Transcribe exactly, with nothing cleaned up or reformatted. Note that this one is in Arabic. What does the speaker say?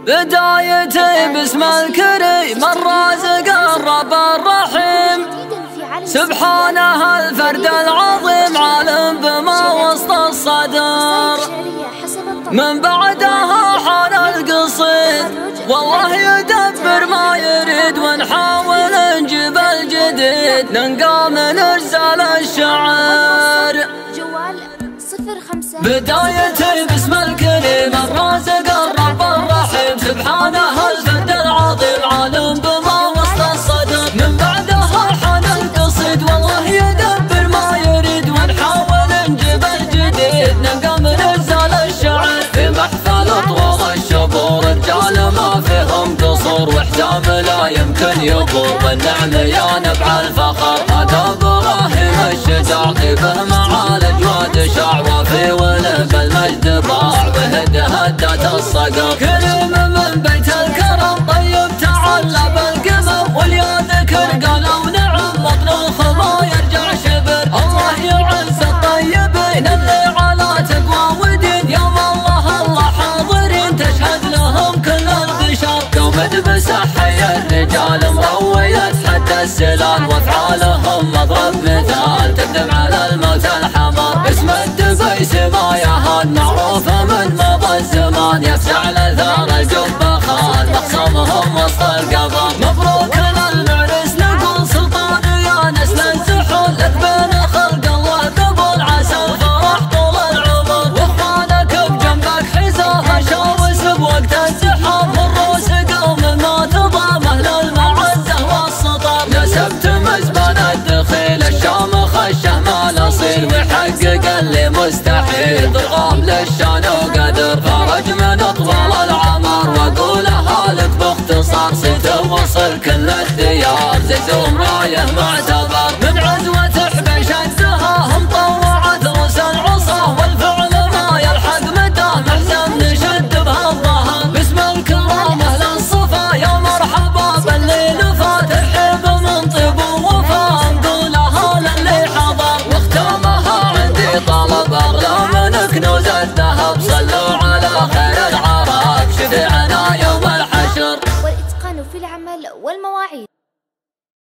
بدايتي باسم الكريم الرازق الرب الرحيم، سبحانه الفرد العظيم عالم بما وسط الصدر، من بعدها حان القصيد والله يدبر ما يريد، ونحاول نجيب الجديد ننقى من ارسال الشعر. بدايتي باسم الكريم الرازق الرب الرحيم، سبحانه الفرد العظيم عالم بما وسط الصدر، من بعدها حان القصيد والله يدبر ما يريد، ونحاول نجيب الجديد ننقى من ارسال الشعر. في محفل طول الشبور رجال ما فيهم قصور، وحجاب لا يمكن يبور، والنعم يا نبع الفخر. هذا ابراهيم الشجاع طيبه معالج ودشاع، وفي ولب المجد باع وهد هدت الصقر. كريم من بيت الكرم طيب تعلى بالقمم، واليا ذكر قالوا نعم مطروخ ما يرجع شبر. الله يعز الطيبين اللي على تقوى ودين، يوم الله الله حاضرين تشهد لهم كل البشر. قومت بسحي الرجال مروية حد السلال، وافعالهم مضرب مثال تقدم على الموت الحمر. اسم الدبيس ما يهان معروفة من مضى الزمان، يفزع لثار الجبة خان مخصمهم وسط القبر. مبروك للمعرس نقول سلطان يا نسل الزحول، لك بين خلق الله قبول عسى الفرح طول العمر. واخوانك بجنبك حزاها شاوس بوقت الزحام، الروس قوم ما تضام اهل المعزة والسطر. نسبت مزبن الدخيل الشامخ الشهم الاصيل، ويحقق اللي مستحيل ضرغام للشان وقدر. فرج من طول العمر واقولها لك باختصار، صيت وصل كل الديار زيزوم رايه معتبر. من عزوة حبيش الزهاهم طوعت روس العصا، والفعل ما يلحق متى محزن نشد بهالظهر. باسم الكرام اهل الصفا يا مرحبا باللي نفى، ترحيب من طيب ووفا نقولها للي حضر. واختامها عندي طلب اغلى من كنوز الذهب، صلوا على خير العرب شفيعنا يوم الحشر. والاتقان في العمل والمواعيد.